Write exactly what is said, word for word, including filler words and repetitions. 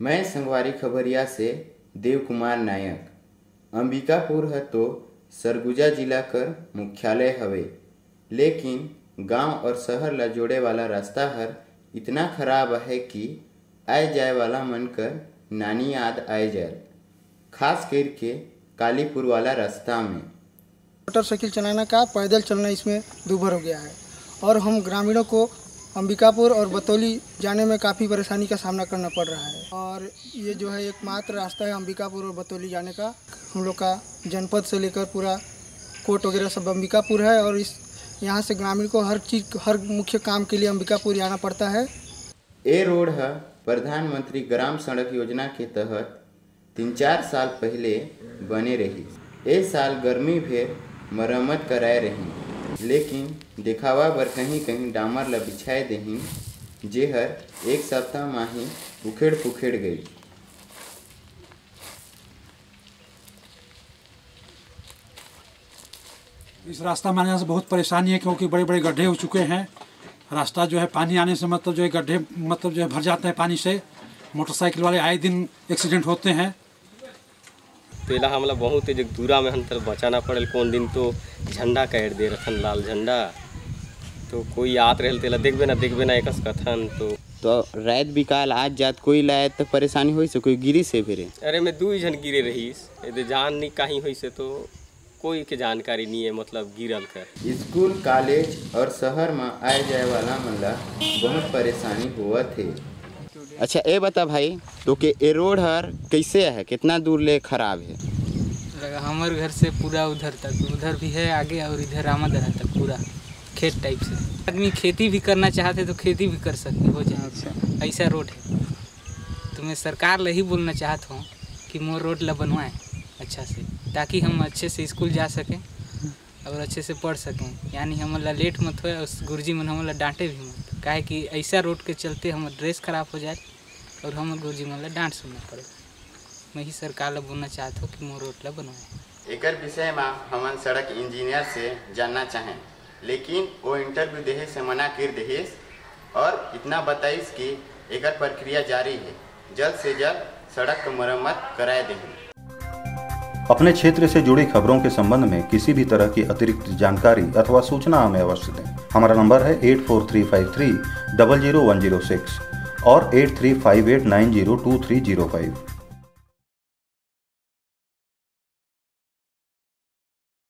मैं संगवारी खबरिया से देव कुमार नायक। अंबिकापुर है तो सरगुजा जिला कर मुख्यालय हवे, लेकिन गांव और शहर ला जोड़े वाला रास्ता हर इतना खराब है कि आए जाए वाला मन कर नानी याद आए जाए, खास करके कालीपुर वाला रास्ता में। मोटरसाइकिल चलाना का पैदल चलना इसमें दूभर हो गया है और हम ग्रामीणों को अंबिकापुर और बतौली जाने में काफ़ी परेशानी का सामना करना पड़ रहा है। और ये जो है एकमात्र रास्ता है अंबिकापुर और बतौली जाने का। हम लोग का जनपद से लेकर पूरा कोर्ट वगैरह सब अंबिकापुर है और इस यहाँ से ग्रामीण को हर चीज़ हर मुख्य काम के लिए अंबिकापुर जाना पड़ता है। ये रोड है प्रधानमंत्री ग्राम सड़क योजना के तहत तीन चार साल पहले बने रही। ए साल गर्मी भेर मरम्मत कराए रही, लेकिन दिखावा बर कहीं कहीं डामर ला बिछाए देही, जेहर एक सप्ताह में ही उखेड़ पुखेड़ गई। इस रास्ता में आने से बहुत परेशानी है, क्योंकि बड़े बड़े गड्ढे हो चुके हैं। रास्ता जो है पानी आने से मतलब जो है गड्ढे मतलब जो है भर जाते हैं पानी से। मोटरसाइकिल वाले आए दिन एक्सीडेंट होते हैं। पहला हमला बहुत एक दूरा में हम तक बचाना पड़े। कौन दिन तो झंडा काट दे रखन, लाल झंडा, तो कोई आत रहे तेला देखबे ना देखबे ना एकस कथन तो तो रात बिकाल आज जात कोई लाए तो परेशानी हुई से कोई गिरी से फिर। अरे मैं दू जन गिरे रहीस, यदि जान नहीं कहीं हुई से तो कोई के जानकारी नहीं है, मतलब गिरल कर। स्कूल कॉलेज और शहर में आए जाए वाला मन ला बहुत परेशानी हुआ थे। अच्छा ये बता भाई, तो के ए रोड हर कैसे है, कितना दूर ले खराब है? हमारे घर से पूरा उधर तक, उधर भी है आगे और इधर रामादरा तक पूरा खेत टाइप से। आदमी खेती भी करना चाहते तो खेती भी कर सकते हो जाए। अच्छा ऐसा रोड है। तो मैं सरकार ला ही बोलना चाहता हूँ कि मोर रोड ला बनवाएं अच्छा से, ताकि हम अच्छे से स्कूल जा सकें और अच्छे से पढ़ सकें। यानी हमारा लेट मत हो, उस गुरुजी मन हमारा डांटे भी मत, काहे कि ऐसा रोड के चलते हमारा ड्रेस खराब हो जाए और हमारे गुरुजी मन डांट सुनना पड़े। मैं ही सरकार ला बोलना चाहता हूँ कि मोर रोड ला बनवाएं। एक विषय में हम सड़क इंजीनियर से जानना चाहें, लेकिन वो इंटरव्यू देहे से मना कर देहिस और इतना बताइस कि एक प्रक्रिया जारी है, जल्द से जल्द सड़क की मरम्मत कराए दें। अपने क्षेत्र से जुड़ी खबरों के संबंध में किसी भी तरह की अतिरिक्त जानकारी अथवा सूचना हमें अवश्य दें। हमारा नंबर है eight four three five three double zero one zero six और eight three five eight nine zero two three zero five.